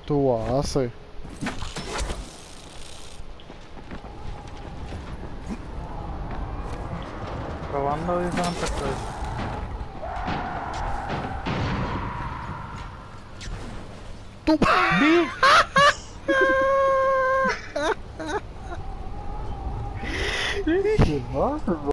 Tú haces. Probando diferentes cosas. ¡Tú! ¿Qué pasa?